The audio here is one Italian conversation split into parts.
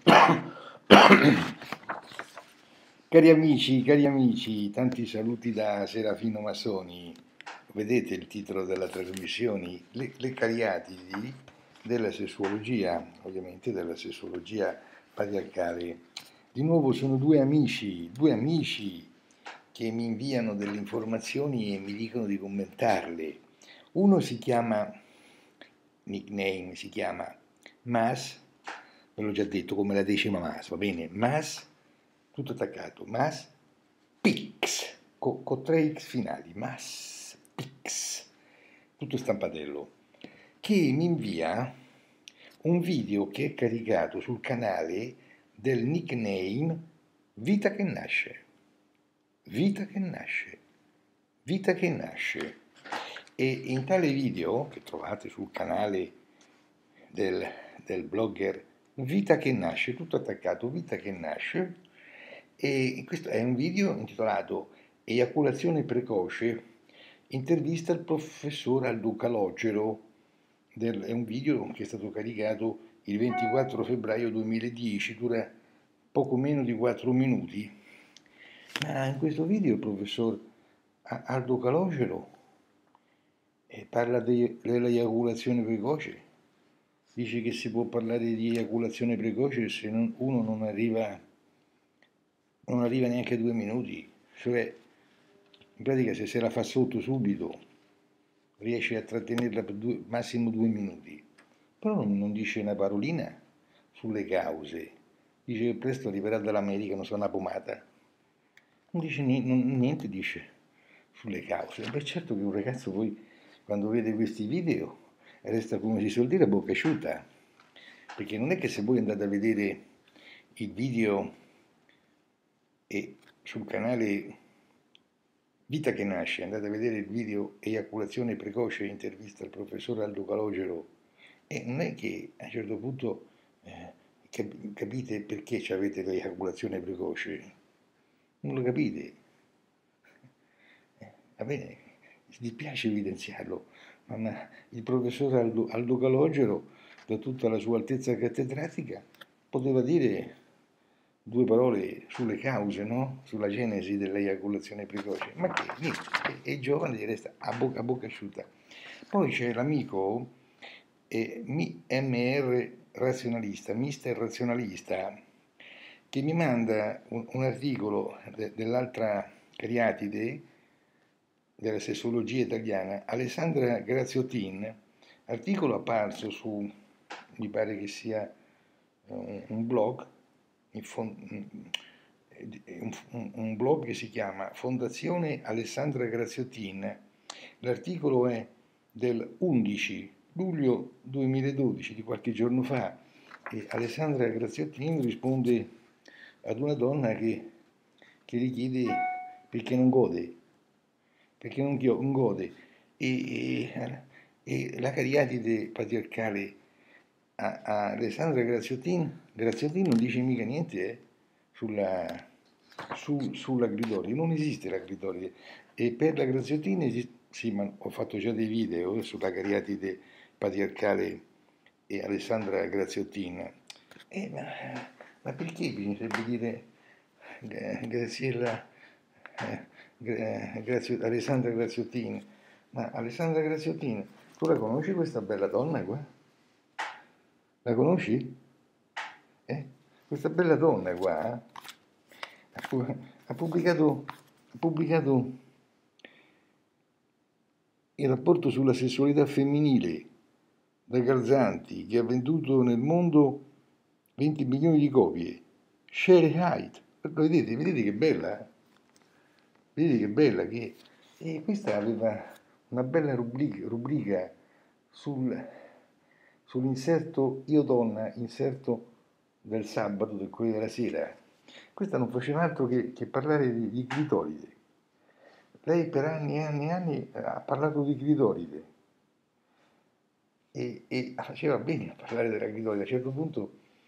Cari amici, tanti saluti da Serafino Massoni. Vedete il titolo della trasmissione? Le cariatidi della sessuologia, ovviamente della sessuologia patriarcale. Di nuovo sono due amici che mi inviano delle informazioni e mi dicono di commentarle. Uno si chiama, nickname, si chiama Mas, ve l'ho già detto come la decima Mas, va bene? Mas, tutto attaccato, Mas Pix, con 3 X finali, Mas Pix, tutto stampatello, che mi invia un video che è caricato sul canale del nickname Vita che nasce. Vita che nasce. Vita che nasce. E in tale video, che trovate sul canale del blogger Vita che nasce, tutto attaccato, Vita che nasce, e questo è un video intitolato Eiaculazione precoce, intervista al professor Aldo Calogero. È un video che è stato caricato il 24 febbraio 2010, dura poco meno di 4 minuti. Ma in questo video il professor Aldo Calogero parla dell'eiaculazione precoce. Dice che si può parlare di eiaculazione precoce se uno non arriva neanche a 2 minuti. Cioè, in pratica se la fa sotto subito, riesce a trattenerla per massimo 2 minuti. Però non dice una parolina sulle cause. Dice che presto arriverà dall'America, non so, una pomata. Non dice niente, dice, sulle cause. Beh, certo che un ragazzo poi, quando vede questi video, resta, come si suol dire, a bocca asciutta. Perché non è che se voi andate a vedere il video e sul canale Vita che nasce, andate a vedere il video Eiaculazione precoce, intervista al professor Aldo Calogero, e non è che a un certo punto capite perché avete l'eiaculazione precoce. Non lo capite. Va bene, mi dispiace evidenziarlo, ma il professor Aldo Calogero, da tutta la sua altezza cattedratica, poteva dire 2 parole sulle cause, no? Sulla genesi dell'eiaculazione precoce. Ma che? Niente, è giovane e resta a bocca asciutta. Poi c'è l'amico MR razionalista, mister razionalista, che mi manda un articolo dell'altra cariatide della sessuologia italiana, Alessandra Graziottin, articolo apparso su, mi pare che sia un blog, un blog che si chiama Fondazione Alessandra Graziottin. L'articolo è del 11 luglio 2012, di qualche giorno fa, e Alessandra Graziottin risponde ad una donna che gli chiede perché non gode, e la cariatide patriarcale a Alessandra Graziottin non dice mica niente sulla clitoride, non esiste la clitoride, e per la Graziottin esiste, sì, ma ho fatto già dei video sulla cariatide patriarcale e Alessandra Graziottin, ma perché bisognerebbe dire Graziella Alessandra Graziottin? Ma Alessandra Graziottin, tu la conosci questa bella donna qua? La conosci? Questa bella donna qua ha pubblicato il rapporto sulla sessualità femminile da Garzanti, che ha venduto nel mondo 20 milioni di copie. Share Height, vedete che bella? Vedete che bella che è? E questa aveva una bella rubrica sull'inserto Io Donna, inserto del sabato, del Corriere della Sera. Questa non faceva altro che parlare di clitoride. Lei per anni e anni e anni ha parlato di clitoride e faceva bene a parlare della clitoride. A un certo punto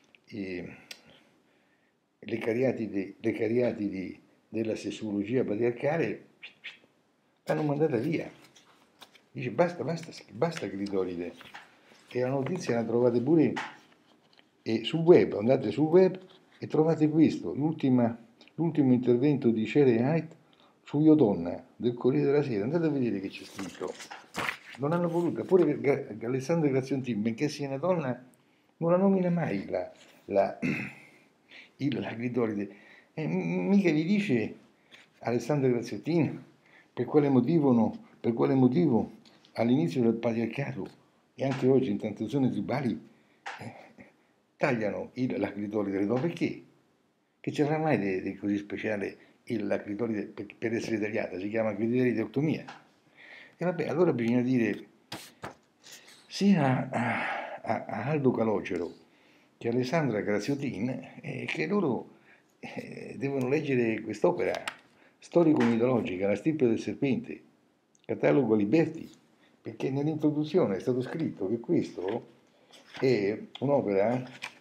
le cariatidi della sessuologia patriarcale l'hanno mandata via. Dice basta clitoride. E la notizia la trovate pure E sul web, andate sul web e trovate questo, l'ultimo intervento di Shere Haidt su Io Donna del Corriere della Sera. Andate a vedere che c'è scritto. Non hanno voluto, pure Alessandra Graziotin, benché sia una donna, non la nomina mai la clitoride. Mica vi dice Alessandra Graziotin per quale motivo all'inizio del patriarcato e anche oggi in tante zone tribali tagliano la clitoride delle donne. Perché? Che ci avrà mai di così speciale la clitoride per essere tagliata? Si chiama clitoridectomia. E vabbè, allora bisogna dire sia a Aldo Calogero che a Alessandra Graziotin che loro devono leggere quest'opera storico-mitologica, La stirpe del serpente, catalogo Aliberti, perché nell'introduzione è stato scritto che questo è un'opera,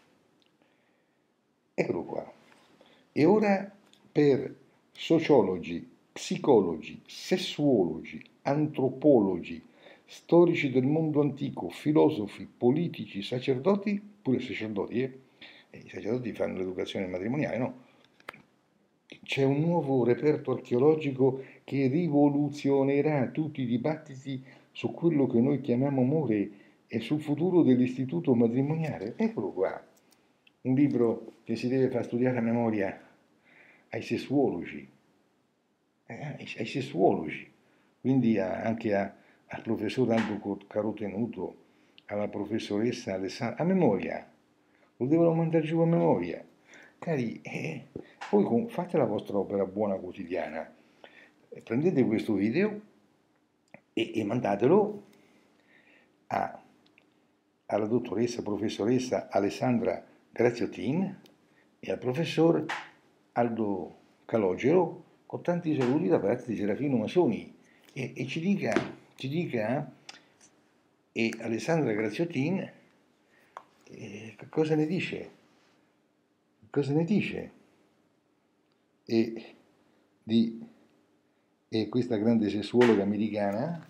eccolo qua, e ora per sociologi, psicologi, sessuologi, antropologi, storici del mondo antico, filosofi, politici, sacerdoti, pure sacerdoti, i sacerdoti fanno l'educazione matrimoniale, no? C'è un nuovo reperto archeologico che rivoluzionerà tutti i dibattiti su quello che noi chiamiamo amore e sul futuro dell'istituto matrimoniale. Eccolo qua, un libro che si deve far studiare a memoria ai sessuologi, quindi anche al professor Aldo Carotenuto, alla professoressa Alessandra, a memoria, lo devono mandare giù a memoria. Cari, voi fate la vostra opera buona quotidiana, prendete questo video e mandatelo alla professoressa Alessandra Graziotin e al professor Aldo Calogero, con tanti saluti da parte di Serafino Masoni, e ci dica e Alessandra Graziotin cosa ne dice? Cosa ne dice? E questa grande sessuologa americana,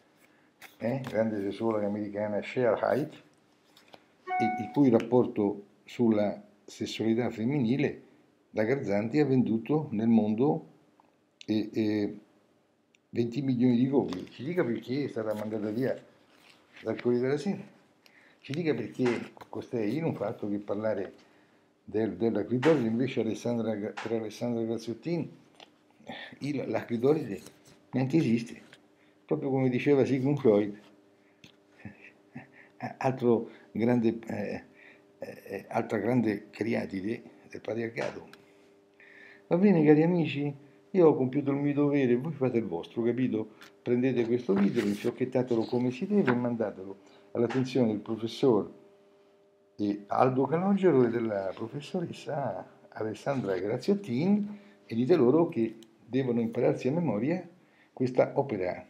Shere Haidt, il cui rapporto sulla sessualità femminile da Garzanti ha venduto nel mondo 20 milioni di copie. Ci dica perché è stata mandata via dal Corriere della Sera. Ci dica perché costei non fa altro che parlare della clitoride, invece per Alessandra Graziotin la clitoride neanche esiste, proprio come diceva Sigmund Freud, altra grande cariatide del patriarcato. Va bene, cari amici? Io ho compiuto il mio dovere, voi fate il vostro, capito? Prendete questo video, infiocchettatelo come si deve e mandatelo all'attenzione del professor Aldo Calogero e della professoressa Alessandra Graziotin e dite loro che devono impararsi a memoria questa opera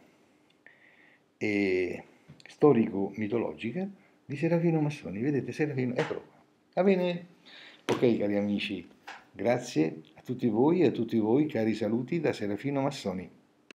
storico-mitologica di Serafino Massoni. Vedete, Serafino, eccolo qua. Va bene? Ok, cari amici, grazie a tutti voi e a tutti voi, cari saluti da Serafino Massoni.